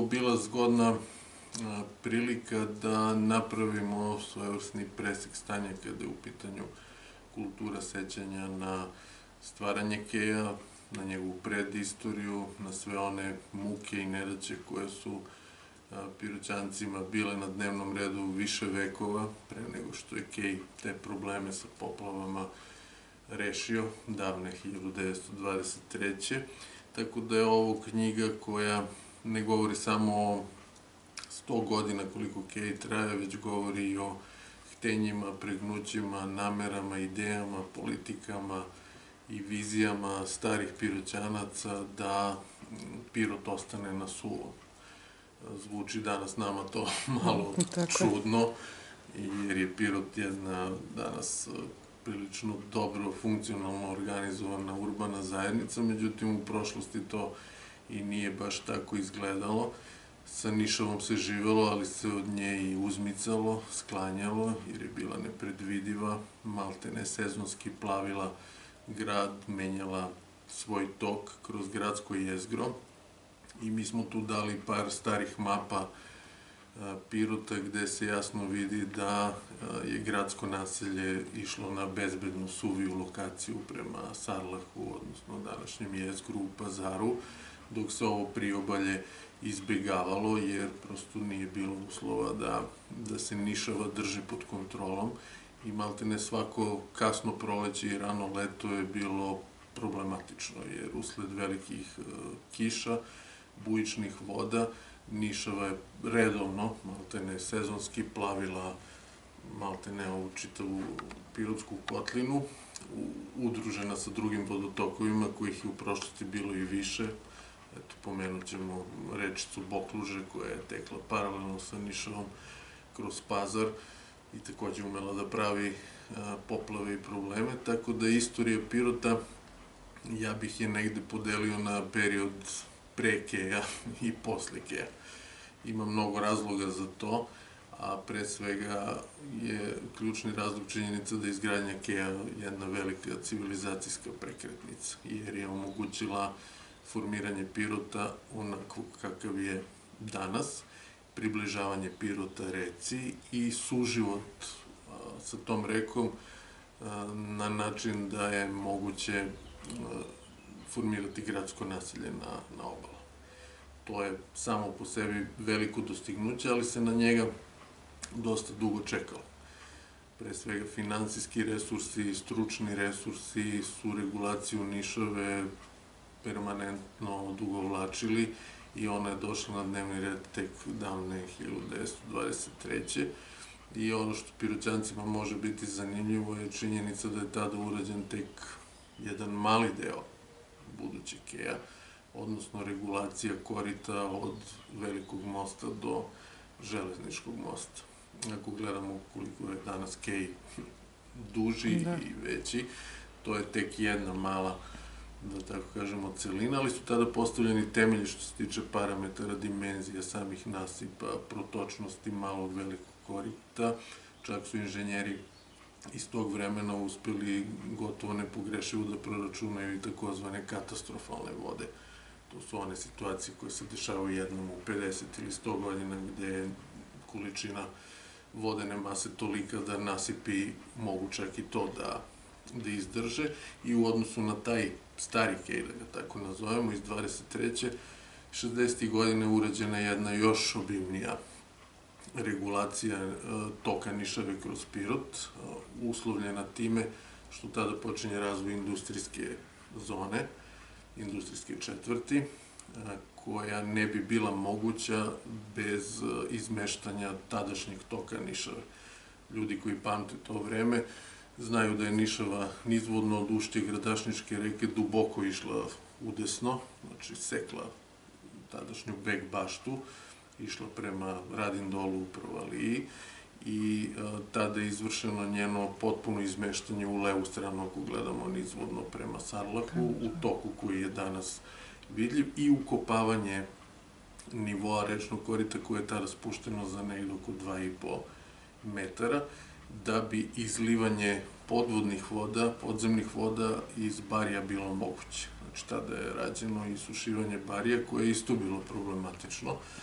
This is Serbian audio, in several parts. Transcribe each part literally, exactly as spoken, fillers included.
bila zgodna prilika da napravimo svojevrsni presek stanja kada je u pitanju kultura sećanja na stvaranje Keja, na njegovu predistoriju, na sve one muke i nedaće koje su Piroćancima bile na dnevnom redu više vekova, pre nego što je Kej te probleme sa poplavama rešio, davne hiljadu devetsto dvadeset treće. Tako da je ovo knjiga koja ne govori samo o sto godina koliko Kej traje, već govori i o htenjima, pregnućima, namerama, idejama, politikama i vizijama starih Piroćanaca da Pirot ostane na suvom. Zvuči danas nama to malo čudno, jer je Pirot jedna danas prilično dobro, funkcionalno organizovana urbana zajednica, međutim u prošlosti to i nije baš tako izgledalo. Sa Nišavom se živelo, ali se od nje i uzmicalo, sklanjalo, jer je bila nepredvidiva, maltene sezonski plavila grad, menjala svoj tok kroz gradsko jezgro. I mi smo tu dali par starih mapa Pirota gde se jasno vidi da je gradsko naselje išlo na bezbednu suviju lokaciju prema Sarlahu, odnosno današnjem jezgru u Pazaru, dok se ovo priobalje izbegavalo jer prosto nije bilo uslova da se Nišava drži pod kontrolom i maltene svako kasno proleće i rano leto je bilo problematično jer usled velikih kiša, bujičnih voda, Nišava je redovno, maltene sezonski, plavila maltene ovu čitavu Pirotsku kotlinu, udružena sa drugim vodotokovima, kojih je u prošlosti bilo i više. Eto, pomenut ćemo rečicu Bokluže, koja je tekla paralelno sa Nišavom kroz Pazar i takođe umela da pravi poplave i probleme, tako da istorija Pirota, ja bih je negde podelio na period pre Keja i posle Keja. Ima mnogo razloga za to, a pre svega je ključni razlog činjenica da je izgradnja Keja jedna velika civilizacijska prekretnica, jer je omogućila formiranje Pirota onako kakav je danas, približavanje Pirota reci i suživot sa tom rekom na način da je moguće formirati gradsko naselje na obala. To je samo po sebi veliko dostignuće, ali se na njega dosta dugo čekalo. Pre svega finansijski resursi, stručni resursi su regulaciju Nišave permanentno odugovlačili i ona je došla na dnevni red tek davne hiljadu devetsto dvadeset treće. I ono što Piroćancima može biti zanimljivo je činjenica da je tada urađen tek jedan mali deo budućeg Keja, odnosno regulacija korita od Velikog mosta do Železničkog mosta. Ako gledamo koliko je danas Kej duži i veći, to je tek jedna mala, da tako kažemo, celina, ali su tada postavljeni temelji što se tiče parametara, dimenzija, samih nasipa, protočnosti malog velikog korita. Čak su inženjeri iz tog vremena uspeli gotovo nepogrešivo da proračunaju i takozvane katastrofalne vode. To su one situacije koje se dešavaju jednom u pedeset ili sto godina gde je količina vodene mase tolika da nasipi mogu čak i to da izdrže i u odnosu na taj stari Kej, da ga tako nazovemo, iz dvadeset treće šezdesetih godine urađena jedna još obimnija regulacija toka Nišave kroz Pirot, uslovljena time što tada počinje razvoj industrijske zone, industrijske četvrti, koja ne bi bila moguća bez izmeštanja tadašnjeg toka Nišave. Ljudi koji pamte to vreme znaju da je Nišava nizvodno od ušća Gradašničke reke duboko išla udesno, znači sekla tadašnju Bek baštu, išla prema Radindolu u Provaliji i tada je izvršeno njeno potpuno izmeštanje u levu stranu, ako gledamo nizvodno prema Sarlahu, u toku koji je danas vidljiv i ukopavanje nivoa rečnog korita koje je tada spušteno za negde oko dva i po metara, da bi izlivanje podvodnih voda, podzemnih voda iz barija bilo moguće. Znači, tada je rađeno isušivanje barija koje je isto bilo problematično,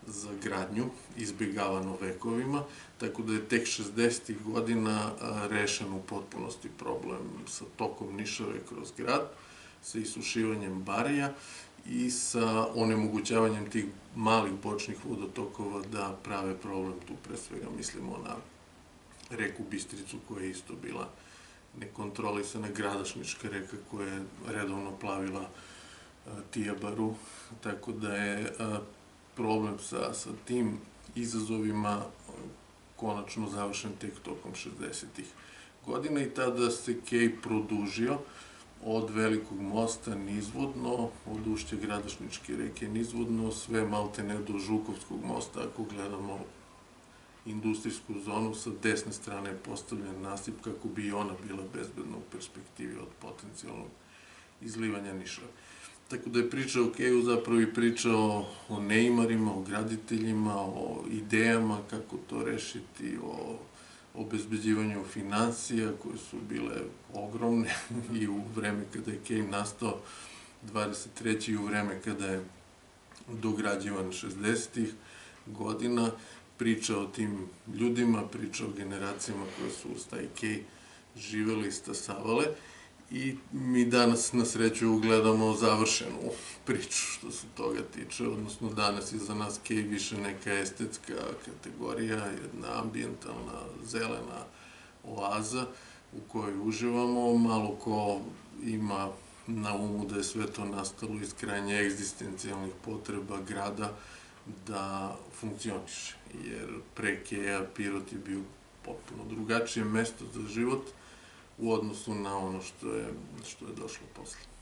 za gradnju, izbjegavano vekovima, tako da je tek šezdesetih godina rešen u potpunosti problem sa tokom Nišave kroz grad, sa isušivanjem barija i sa onemogućavanjem tih malih bočnih vodotokova da prave problem. Tu pre svega mislimo na reku Bistricu koja je isto bila nekontrolisana, gradašnička reka koja je redovno plavila Tijabaru, tako da je problem sa, sa tim izazovima konačno završen tek tokom šezdesetih godina i tada se kej produžio od Velikog mosta nizvodno, od ušća Gradašničke reke nizvodno, sve maltene do Žukovskog mosta, ako gledamo industrijsku zonu, sa desne strane je postavljen nasip kako bi i ona bila bezbedna u perspektivi od potencijalnog izlivanja Nišave. Tako da je priča o keju zapravo i priča o, o neimarima, o graditeljima, o idejama kako to rešiti, o obezbeđivanju financija koje su bile ogromne i u vreme kada je kej nastao dvadeset treće i u vreme kada je dograđivan šezdesetih godina. Priča o tim ljudima, priča o generacijama koje su uz taj kej živeli i stasavale. I mi danas na sreću gledamo završenu priču što se toga tiče, odnosno danas je za nas kej više neka estetska kategorija, jedna ambijentalna, zelena oaza u kojoj uživamo. Malo ko ima na umu da je sve to nastalo iz krajnje egzistencijalnih potreba grada da funkcioniše, jer pre keja Pirot je bio potpuno drugačije mesto za život u odnosu na ono što je, što je došlo posle.